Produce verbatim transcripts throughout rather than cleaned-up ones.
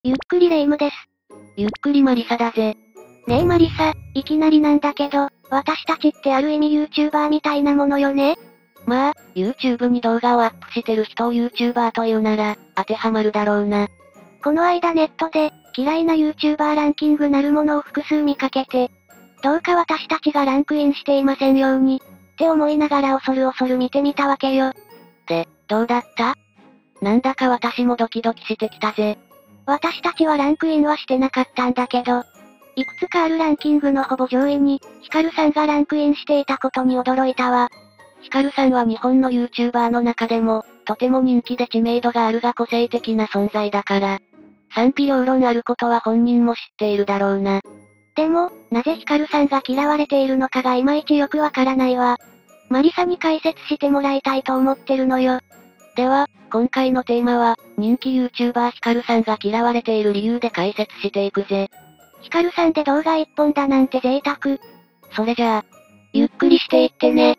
ゆっくりレ夢ムです。 ゆっくりマリサだぜ。 ねえマリサ、いきなりなんだけど、私たちってある意味 YouTuber みたいなものよね？ まあ、YouTube に動画をアップしてる人を YouTuber というなら、当てはまるだろうな。 この間ネットで、嫌いな YouTuber ランキングなるものを複数見かけて、どうか私たちがランクインしていませんように、って思いながら恐る恐る見てみたわけよ。 で、どうだった？なんだか私もドキドキしてきたぜ。 私たちはランクインはしてなかったんだけど、いくつかあるランキングのほぼ上位に、ヒカルさんがランクインしていたことに驚いたわ。 ヒカルさんは日本の YouTuber の中でも、とても人気で知名度があるが個性的な存在だから。賛否両論あることは本人も知っているだろうな。 でも、なぜヒカルさんが嫌われているのかがいまいちよくわからないわ。マリサに解説してもらいたいと思ってるのよ。 では、今回のテーマは、人気 YouTuber ヒカルさんが嫌われている理由で解説していくぜ。 ヒカルさんで動画一本だなんて贅沢。 それじゃあ、ゆっくりしていってね。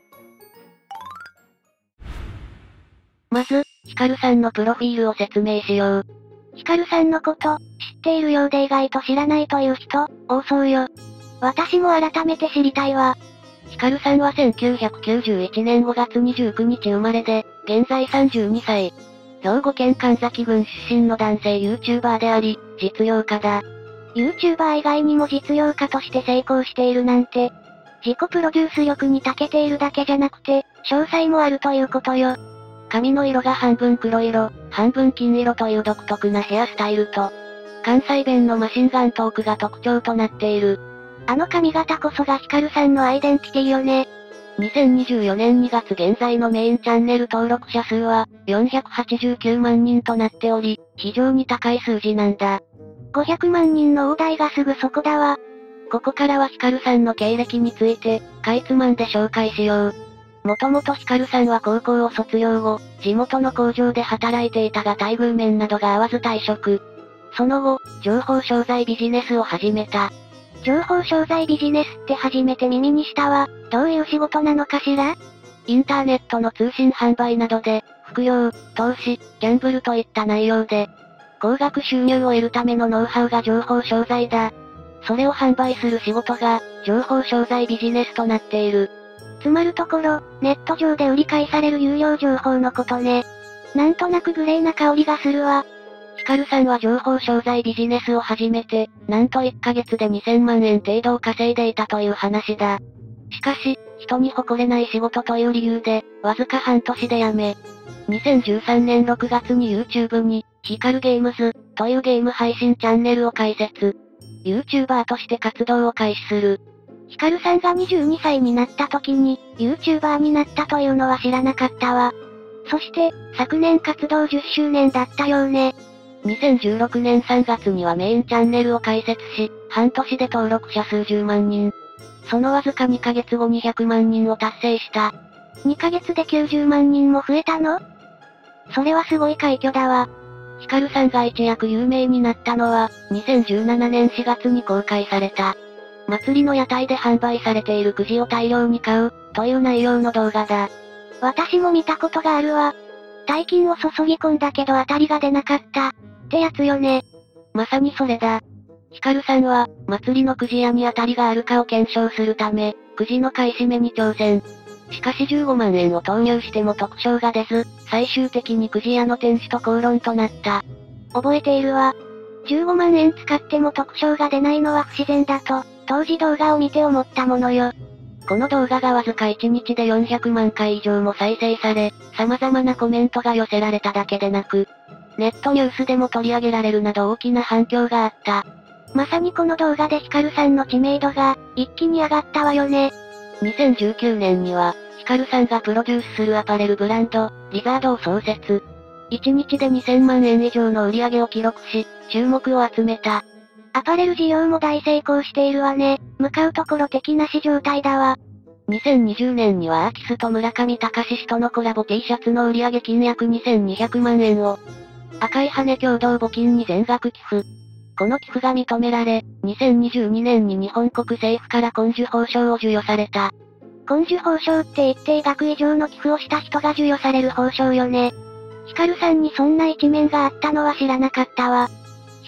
まず、ヒカルさんのプロフィールを説明しよう。 ヒカルさんのこと、知っているようで意外と知らないという人、多そうよ。私も改めて知りたいわ。 ヒカルさんはせんきゅうひゃくきゅうじゅういちねんごがつにじゅうくにち生まれで、現在さんじゅうにさい。兵庫県神崎郡出身の男性 YouTuber であり、実業家だ。 YouTuber 以外にも実業家として成功しているなんて、自己プロデュース力に長けているだけじゃなくて、詳細もあるということよ。 髪の色が半分黒色、半分金色という独特なヘアスタイルと、関西弁のマシンガントークが特徴となっている。 あの髪型こそがヒカルさんのアイデンティティよね。 にせんにじゅうよねんにがつ現在のメインチャンネル登録者数は、よんひゃくはちじゅうきゅうまんにんとなっており、非常に高い数字なんだ。 ごひゃくまんにんの大台がすぐそこだわ。 ここからはヒカルさんの経歴について、かいつまんで紹介しよう。もともとヒカルさんは高校を卒業後、地元の工場で働いていたが待遇面などが合わず退職。その後、情報商材ビジネスを始めた。 情報商材ビジネスって初めて耳にしたわ。どういう仕事なのかしら？ インターネットの通信販売などで、副業、投資、ギャンブルといった内容で、高額収入を得るためのノウハウが情報商材だ。それを販売する仕事が、情報商材ビジネスとなっている。 つまるところ、ネット上で売り買いされる有料情報のことね。なんとなくグレーな香りがするわ。 ヒカルさんは情報商材ビジネスを始めて、なんといっかげつでにせんまんえん程度を稼いでいたという話だ。しかし、人に誇れない仕事という理由で、わずか半年で辞め、にせんじゅうさんねんろくがつに YouTube に、ヒカルゲームズ、というゲーム配信チャンネルを開設。YouTuber として活動を開始する。 ヒカルさんがにじゅうにさいになった時に、YouTuber になったというのは知らなかったわ。そして、昨年活動じゅっしゅうねんだったようね。 にせんじゅうろくねんさんがつにはメインチャンネルを開設し、半年で登録者数じゅうまんにん。そのわずかにかげつごにひゃくまんにんを達成した。 にかげつできゅうじゅうまんにんも増えたの？それはすごい快挙だわ。 ヒカルさんが一躍有名になったのは、にせんじゅうななねんしがつに公開された。祭りの屋台で販売されているくじを大量に買う、という内容の動画だ。 私も見たことがあるわ。大金を注ぎ込んだけど当たりが出なかった。ってやつよね。 まさにそれだ。ヒカルさんは、祭りのくじ屋に当たりがあるかを検証するため、くじの買い占めに挑戦。しかしじゅうごまんえんを投入しても特賞が出ず、最終的にくじ屋の店主と口論となった。 覚えているわ。じゅうごまんえん使っても特賞が出ないのは不自然だと、当時動画を見て思ったものよ。 この動画がわずかいちにちでよんひゃくまんかい以上も再生され、様々なコメントが寄せられただけでなく、ネットニュースでも取り上げられるなど大きな反響があった。 まさにこの動画でヒカルさんの知名度が、一気に上がったわよね。 にせんじゅうきゅうねんには、ヒカルさんがプロデュースするアパレルブランド、リザードを創設。いちにちでにせんまんえん以上の売り上げを記録し、注目を集めた。 アパレル事業も大成功しているわね。向かうところ敵なし状態だわ。 にせんにじゅうねんにはアーティスト村上隆氏とのコラボ T シャツの売上金約にせんにひゃくまんえんを、赤い羽共同募金に全額寄付。この寄付が認められ、にせんにじゅうにねんに日本国政府から紺綬褒章を授与された。 紺綬褒章って一定額以上の寄付をした人が授与される褒章よね。ヒカルさんにそんな一面があったのは知らなかったわ。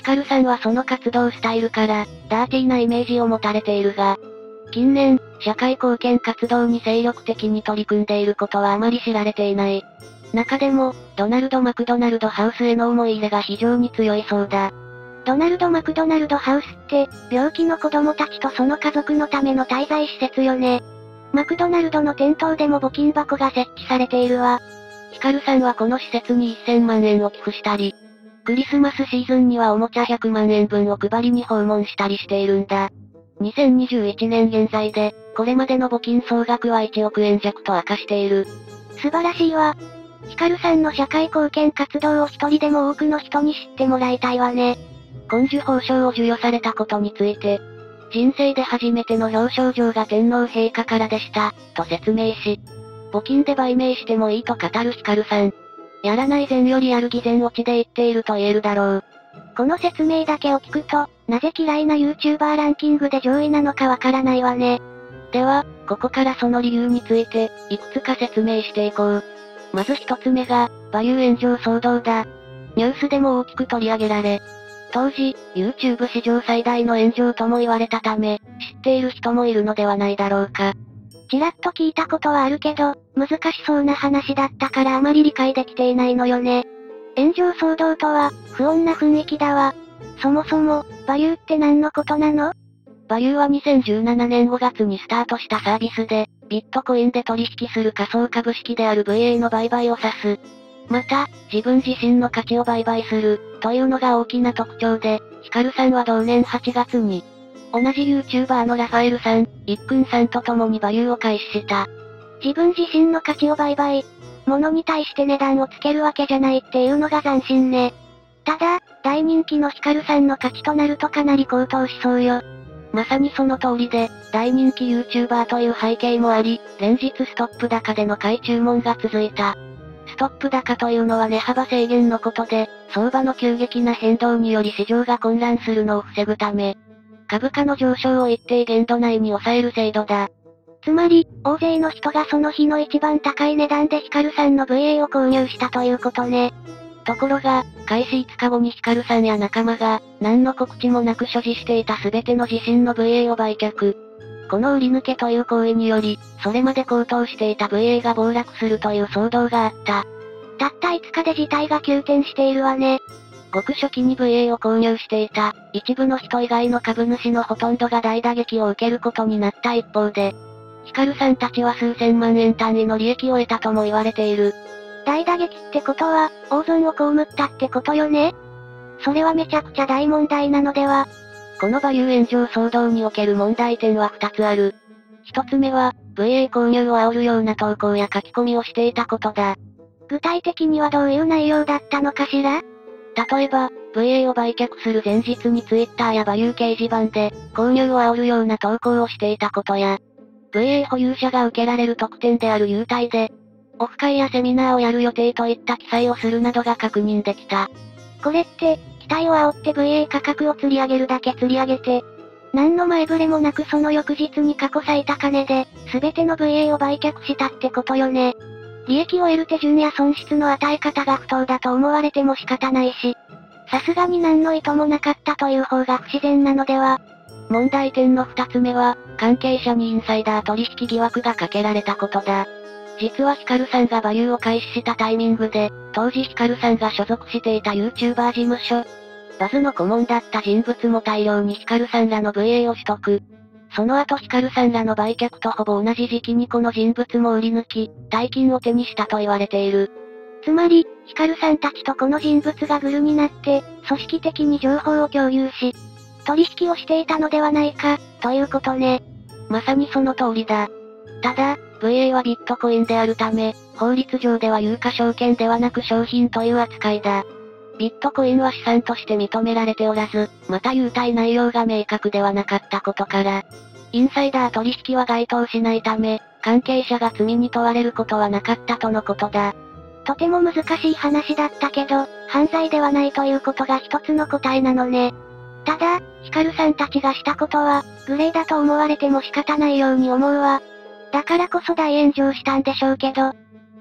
ヒカルさんはその活動スタイルから、ダーティーなイメージを持たれているが、近年、社会貢献活動に精力的に取り組んでいることはあまり知られていない。中でも、ドナルド・マクドナルド・ハウスへの思い入れが非常に強いそうだ。 ドナルド・マクドナルド・ハウスって、病気の子供たちとその家族のための滞在施設よね。マクドナルドの店頭でも募金箱が設置されているわ。 ヒカルさんはこの施設にせんまんえんを寄付したり、クリスマスシーズンにはおもちゃひゃくまんえんぶんを配りに訪問したりしているんだ。にせんにじゅういちねん現在で、これまでの募金総額はいちおくえん弱と明かしている。 素晴らしいわ。ヒカルさんの社会貢献活動を一人でも多くの人に知ってもらいたいわね。 紺綬褒章を授与されたことについて、人生で初めての表彰状が天皇陛下からでした、と説明し、募金で売名してもいいと語るヒカルさん。やらない善よりやる偽善落ちで言っていると言えるだろう。 この説明だけを聞くと、なぜ嫌いな YouTuber ランキングで上位なのかわからないわね。 では、ここからその理由について、いくつか説明していこう。まず一つ目が、バリュー炎上騒動だ。ニュースでも大きく取り上げられ、当時、YouTube 史上最大の炎上とも言われたため、知っている人もいるのではないだろうか。 ちらっと聞いたことはあるけど、難しそうな話だったからあまり理解できていないのよね。炎上騒動とは、不穏な雰囲気だわ。そもそも、バリューって何のことなの？ バリューはにせんじゅうななねんごがつにスタートしたサービスで、ビットコインで取引する仮想株式である ブイエー の売買を指す。また、自分自身の価値を売買する、というのが大きな特徴で、ヒカルさんは同年はちがつに、同じ YouTuber のラファエルさん、いっくんさんと共にバリューを開始した。 自分自身の価値を売買。物に対して値段をつけるわけじゃないっていうのが斬新ね。ただ、大人気のヒカルさんの価値となるとかなり高騰しそうよ。 まさにその通りで、大人気 YouTuber という背景もあり、連日ストップ高での買い注文が続いた。ストップ高というのは値幅制限のことで、相場の急激な変動により市場が混乱するのを防ぐため、株価の上昇を一定限度内に抑える制度だ。 つまり、大勢の人がその日の一番高い値段でヒカルさんの ブイエー を購入したということね。 ところが、開始いつかごにヒカルさんや仲間が、何の告知もなく所持していた全ての自身の ブイエー を売却。この売り抜けという行為により、それまで高騰していた ブイエー が暴落するという騒動があった。 たったいつかで事態が急転しているわね。 ごく初期に ブイエー を購入していた、一部の人以外の株主のほとんどが大打撃を受けることになった一方で、ヒカルさんたちは数千万円単位の利益を得たとも言われている。 大打撃ってことは、大損を被ったってことよね？それはめちゃくちゃ大問題なのでは？ このバリュー炎上騒動における問題点は二つある。一つ目は、ブイエー 購入を煽るような投稿や書き込みをしていたことだ。 具体的にはどういう内容だったのかしら？ 例えば、ブイエー を売却する前日に Twitter やバリュー掲示板で、購入を煽るような投稿をしていたことや、ブイエー 保有者が受けられる特典である優待で、オフ会やセミナーをやる予定といった記載をするなどが確認できた。 これって、期待を煽って ブイエー 価格を釣り上げるだけ釣り上げて、何の前触れもなくその翌日に過去最高値で、すべての ブイエー を売却したってことよね。利益を得る手順や損失の与え方が不当だと思われても仕方ないし、さすがに何の意図もなかったという方が不自然なのでは。 問題点の二つ目は、関係者にインサイダー取引疑惑がかけられたことだ。実はヒカルさんがバリューを開始したタイミングで、当時ヒカルさんが所属していた YouTuber 事務所、バズの顧問だった人物も大量にヒカルさんらの ブイエー を取得。その後ヒカルさんらの売却とほぼ同じ時期にこの人物も売り抜き、大金を手にしたと言われている。 つまり、ヒカルさんたちとこの人物がグルになって、組織的に情報を共有し、取引をしていたのではないか、ということね。 まさにその通りだ。ただ、ブイエー はビットコインであるため、法律上では有価証券ではなく商品という扱いだ。ビットコインは資産として認められておらず、また優待内容が明確ではなかったことから、インサイダー取引は該当しないため、関係者が罪に問われることはなかったとのことだ。 とても難しい話だったけど、犯罪ではないということが一つの答えなのね。ただ、ヒカルさんたちがしたことは、グレーだと思われても仕方ないように思うわ。だからこそ大炎上したんでしょうけど、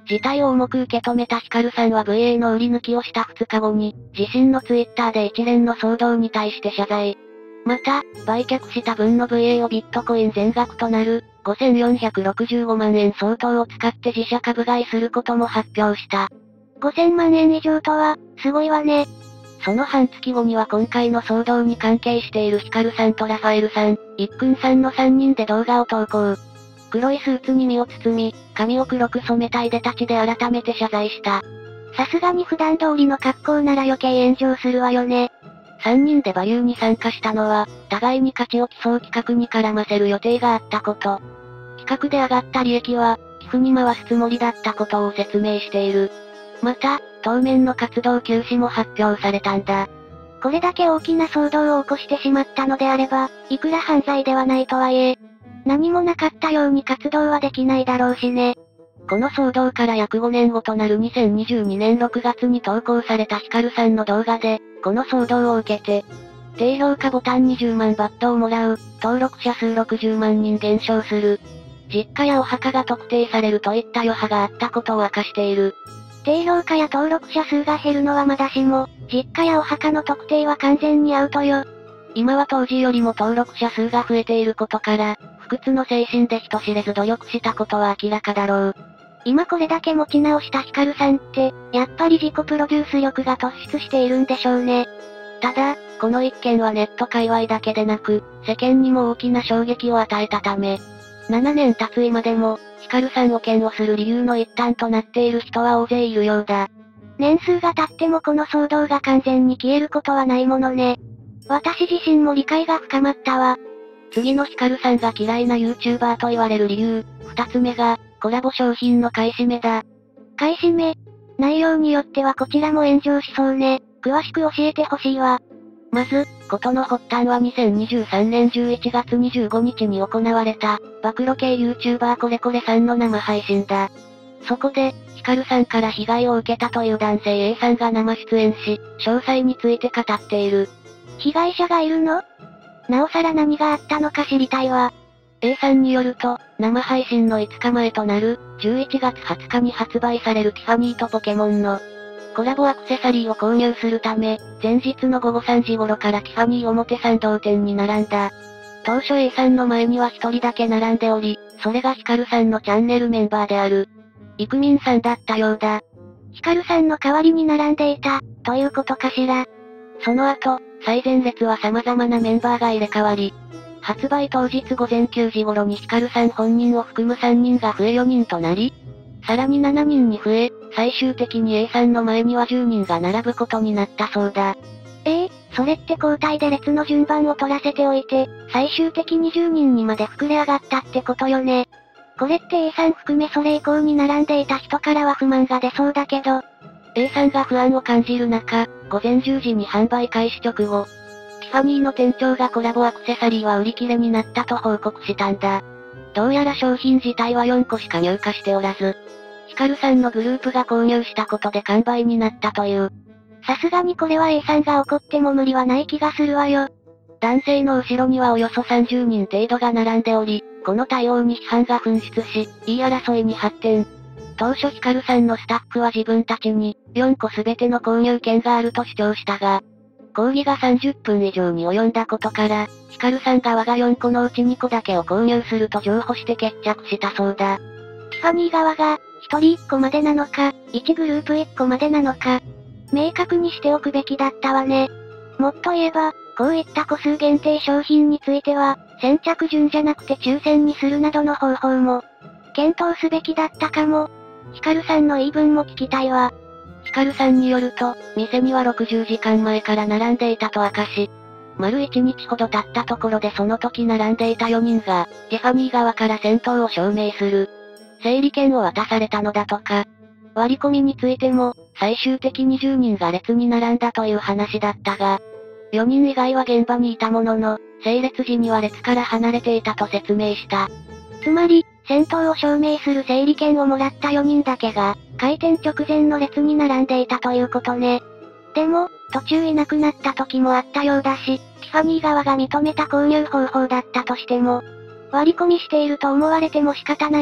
事態を重く受け止めたヒカルさんは ブイエー の売り抜きをしたふつかごに、自身のツイッターで一連の騒動に対して謝罪。また、売却した分の ブイエー をビットコイン全額となる、ごせんよんひゃくろくじゅうごまんえん相当を使って自社株買いすることも発表した。 ごせんまんえん以上とは、すごいわね。 その半月後には今回の騒動に関係しているヒカルさんとラファエルさん、イックンさんのさんにんで動画を投稿。黒いスーツに身を包み、髪を黒く染めたいでたちで改めて謝罪した。 さすがに普段通りの格好なら余計炎上するわよね。 さんにんでバリューに参加したのは、互いに価値を競う企画に絡ませる予定があったこと。企画で上がった利益は、寄付に回すつもりだったことを説明している。また、当面の活動休止も発表されたんだ。 これだけ大きな騒動を起こしてしまったのであれば、いくら犯罪ではないとはいえ、何もなかったように活動はできないだろうしね。 この騒動から約ごねんごとなるにせんにじゅうにねんろくがつに投稿されたヒカルさんの動画で、この騒動を受けて、低評価ボタンにじゅうまんバットをもらう、登録者数ろくじゅうまんにん減少する、実家やお墓が特定されるといった余波があったことを明かしている。 低評価や登録者数が減るのはまだしも、実家やお墓の特定は完全にアウトよ。 今は当時よりも登録者数が増えていることから、不屈の精神で人知れず努力したことは明らかだろう。 今これだけ持ち直したヒカルさんって、やっぱり自己プロデュース力が突出しているんでしょうね。 ただ、この一件はネット界隈だけでなく、世間にも大きな衝撃を与えたため、ななねん経つ今でも、ヒカルさんを嫌悪する理由の一端となっている人は大勢いるようだ。 年数が経ってもこの騒動が完全に消えることはないものね。私自身も理解が深まったわ。 次のヒカルさんが嫌いな YouTuber と言われる理由、二つ目が、コラボ商品の買い占めだ。 買い占め？内容によってはこちらも炎上しそうね。詳しく教えてほしいわ。 まず、事の発端はにせんにじゅうさんねんじゅういちがつにじゅうごにちに行われた、暴露系 YouTuber コレコレさんの生配信だ。そこで、ヒカルさんから被害を受けたという男性 A さんが生出演し、詳細について語っている。 被害者がいるの？なおさら何があったのか知りたいわ。 A さんによると、生配信のいつかまえとなる、じゅういちがつはつかに発売されるティファニーとポケモンの、コラボアクセサリーを購入するため、前日のごごさんじ頃からティファニー表参道店に並んだ。当初 A さんの前には一人だけ並んでおり、それがヒカルさんのチャンネルメンバーである、イクミンさんだったようだ。 ヒカルさんの代わりに並んでいた、ということかしら。 その後、最前列は様々なメンバーが入れ替わり、発売当日午前くじ頃にヒカルさん本人を含むさんにんが増えよにんとなり、さらにしちにんに増え、最終的に A さんの前にはじゅうにんが並ぶことになったそうだ。 ええー、それって交代で列の順番を取らせておいて、最終的にじゅうにんにまで膨れ上がったってことよね。これって A さん含めそれ以降に並んでいた人からは不満が出そうだけど、 A さんが不安を感じる中、ごぜんじゅうじに販売開始直後、ティファニーの店長がコラボアクセサリーは売り切れになったと報告したんだ。どうやら商品自体はよんこしか入荷しておらず、ヒカルさんのグループが購入したことで完売になったという。 さすがにこれは A さんが怒っても無理はない気がするわよ。 男性の後ろにはおよそさんじゅうにん程度が並んでおり、この対応に批判が噴出し、言い争いに発展。当初ヒカルさんのスタッフは自分たちに、よんこすべての購入権があると主張したが、講義がさんじゅっぷん以上に及んだことから、ヒカルさん側がよんこのうちにこだけを購入すると譲歩して決着したそうだ。 ティファニー側が、ひとりいっこまでなのか、いちグループいっこまでなのか、明確にしておくべきだったわね。もっと言えば、こういった個数限定商品については、先着順じゃなくて抽選にするなどの方法も、検討すべきだったかも。ヒカルさんの言い分も聞きたいわ。 ヒカルさんによると、店にはろくじゅうじかんまえから並んでいたと明かし、丸いちにちほど経ったところでその時並んでいたよにんが、ティファニー側から先頭を証明する、整理券を渡されたのだとか。割り込みについても、最終的にじゅうにんが列に並んだという話だったが、よにん以外は現場にいたものの、整列時には列から離れていたと説明した。 つまり、先頭を証明する整理券をもらったよにんだけが、開店直前の列に並んでいたということね。でも、途中いなくなった時もあったようだし、ティファニー側が認めた購入方法だったとしても、割り込みしていると思われても仕方ないし、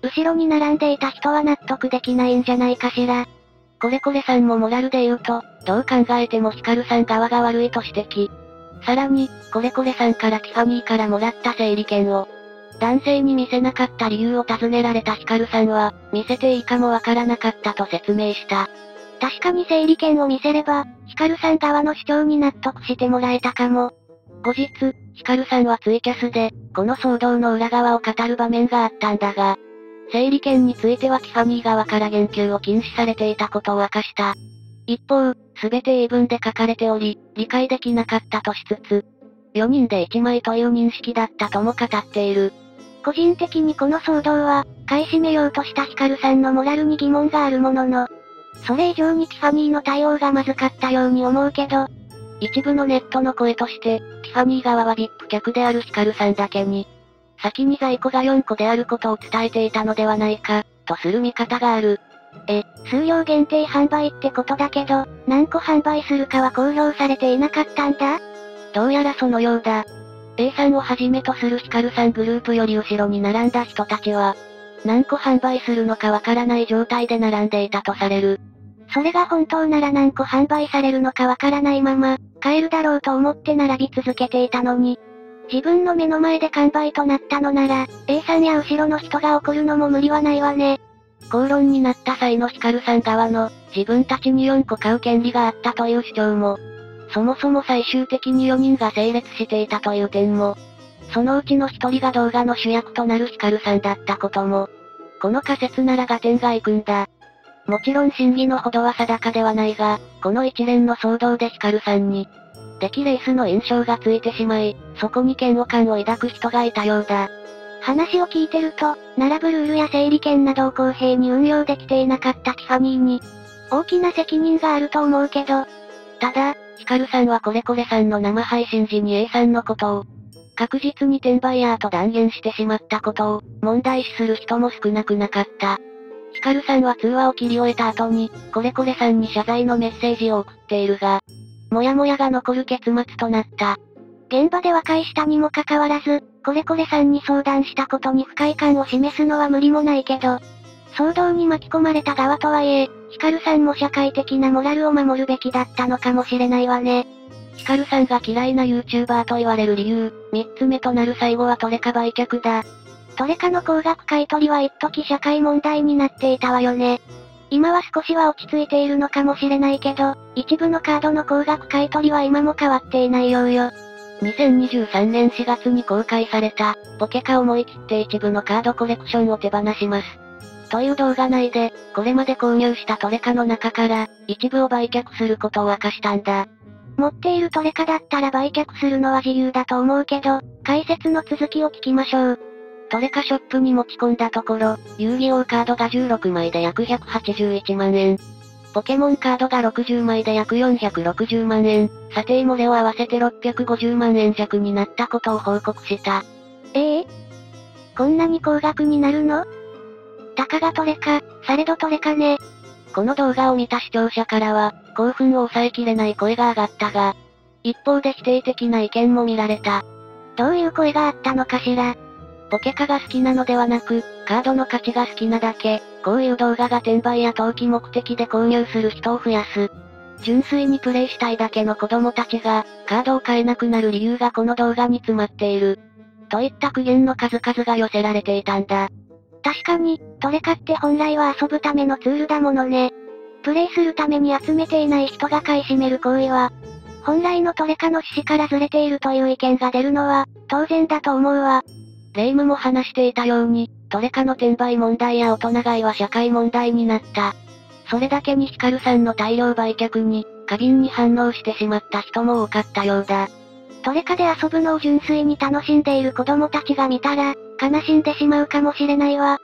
後ろに並んでいた人は納得できないんじゃないかしら。 コレコレさんもモラルで言うと、どう考えてもヒカルさん側が悪いと指摘。さらに、コレコレさんからティファニーからもらった整理券を、男性に見せなかった理由を尋ねられたヒカルさんは、見せていいかもわからなかったと説明した。 確かに整理券を見せれば、ヒカルさん側の主張に納得してもらえたかも。 後日、ヒカルさんはツイキャスで、この騒動の裏側を語る場面があったんだが、整理券についてはティファニー側から言及を禁止されていたことを明かした。一方、すべて英文で書かれており、理解できなかったとしつつ、よにんでいちまいという認識だったとも語っている。 個人的にこの騒動は、買い占めようとしたヒカルさんのモラルに疑問があるものの、それ以上にティファニーの対応がまずかったように思うけど、 一部のネットの声として、ティファニー側は ブイアイピー 客であるヒカルさんだけに、先に在庫がよんこであることを伝えていたのではないか、とする見方がある。 え、数量限定販売ってことだけど、何個販売するかは公表されていなかったんだ？ どうやらそのようだ。A さんをはじめとするヒカルさんグループより後ろに並んだ人たちは、何個販売するのかわからない状態で並んでいたとされる。 それが本当なら何個販売されるのかわからないまま、買えるだろうと思って並び続けていたのに、自分の目の前で完売となったのなら、A さんや後ろの人が怒るのも無理はないわね。 口論になった際のヒカルさん側の、自分たちによんこ買う権利があったという主張も、そもそも最終的によにんが整列していたという点も、そのうちのひとりが動画の主役となるヒカルさんだったことも、この仮説なら合点がいくんだ。もちろん真偽のほどは定かではないが、この一連の騒動でヒカルさんに、出来レースの印象がついてしまい、そこに嫌悪感を抱く人がいたようだ。 話を聞いてると、並ぶルールや整理券などを公平に運用できていなかったティファニーに、大きな責任があると思うけど、 ただ、ヒカルさんはコレコレさんの生配信時に A さんのことを、確実に転売ヤーと断言してしまったことを、問題視する人も少なくなかった。ヒカルさんは通話を切り終えた後に、コレコレさんに謝罪のメッセージを送っているが、もやもやが残る結末となった。 現場で和解したにもかかわらず、コレコレさんに相談したことに不快感を示すのは無理もないけど、騒動に巻き込まれた側とはいえ、ヒカルさんも社会的なモラルを守るべきだったのかもしれないわね。 ヒカルさんが嫌いな YouTuber と言われる理由、三つ目となる最後はトレカ売却だ。 トレカの高額買取は一時社会問題になっていたわよね。今は少しは落ち着いているのかもしれないけど、一部のカードの高額買取は今も変わっていないようよ。 にせんにじゅうさんねんしがつに公開された、ポケカ思い切って一部のカードコレクションを手放します。という動画内で、これまで購入したトレカの中から、一部を売却することを明かしたんだ。 持っているトレカだったら売却するのは自由だと思うけど、解説の続きを聞きましょう。 トレカショップに持ち込んだところ、遊戯王カードがじゅうろくまいで約ひゃくはちじゅういちまんえん。ポケモンカードがろくじゅうまいで約よんひゃくろくじゅうまんえん、査定漏れを合わせてろっぴゃくごじゅうまんえん弱になったことを報告した。 ええこんなに高額になるの？たかがトレカ、されどトレカね。 この動画を見た視聴者からは、興奮を抑えきれない声が上がったが、一方で否定的な意見も見られた。 どういう声があったのかしら。 ポケカが好きなのではなく、カードの価値が好きなだけ、こういう動画が転売や投機目的で購入する人を増やす。純粋にプレイしたいだけの子供たちが、カードを買えなくなる理由がこの動画に詰まっている。といった苦言の数々が寄せられていたんだ。 確かに、トレカって本来は遊ぶためのツールだものね。プレイするために集めていない人が買い占める行為は、本来のトレカの趣旨からずれているという意見が出るのは、当然だと思うわ。 レイムも話していたように、トレカの転売問題や大人買いは社会問題になった。それだけにヒカルさんの大量売却に、過敏に反応してしまった人も多かったようだ。 トレカで遊ぶのを純粋に楽しんでいる子供たちが見たら、悲しんでしまうかもしれないわ。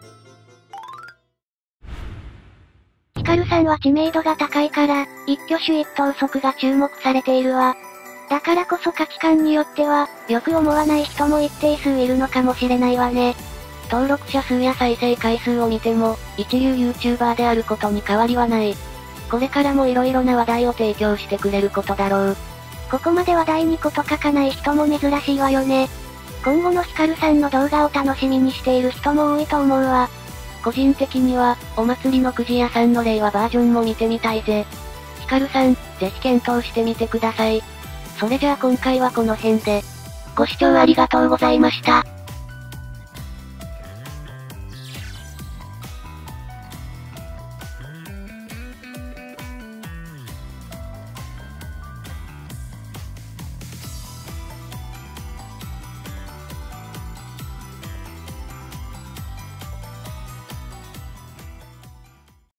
ヒカルさんは知名度が高いから、一挙手一投足が注目されているわ。だからこそ価値観によっては、よく思わない人も一定数いるのかもしれないわね。 登録者数や再生回数を見ても、一流 YouTuber であることに変わりはない。これからも色々な話題を提供してくれることだろう。 ここまで話題に事書かない人も珍しいわよね。今後のヒカルさんの動画を楽しみにしている人も多いと思うわ。 個人的には、お祭りのくじ屋さんの令和バージョンも見てみたいぜ。ヒカルさん、ぜひ検討してみてください。それじゃあ今回はこの辺で。 ご視聴ありがとうございました。